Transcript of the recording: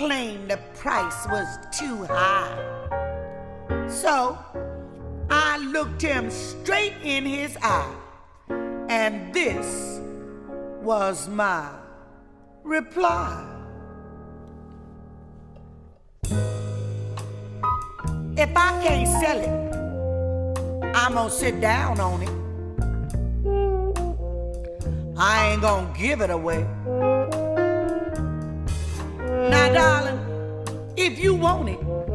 claimed the price was too high. So I looked him straight in his eye, and this was my reply. If I can't sell it, I'm gonna sit down on it. I ain't gonna give it away. Now, darling, if you want it,